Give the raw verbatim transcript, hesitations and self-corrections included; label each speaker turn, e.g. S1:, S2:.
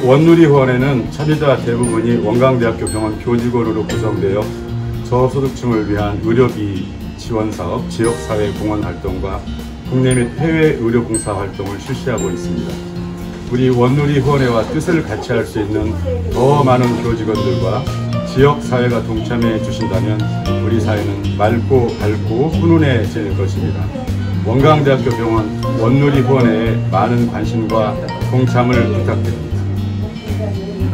S1: 원누리후원회는 참여자 대부분이 원광대학교 병원 교직원으로 구성되어 저소득층을 위한 의료비 지원사업, 지역사회 공헌활동과 국내 및 해외 의료봉사 활동을 실시하고 있습니다. 우리 원누리후원회와 뜻을 같이 할 수 있는 더 많은 교직원들과 지역사회가 동참해 주신다면 우리 사회는 맑고 밝고 훈훈해질 것입니다. 원광대학교 병원 원누리후원회에 많은 관심과 동참을 부탁드립니다.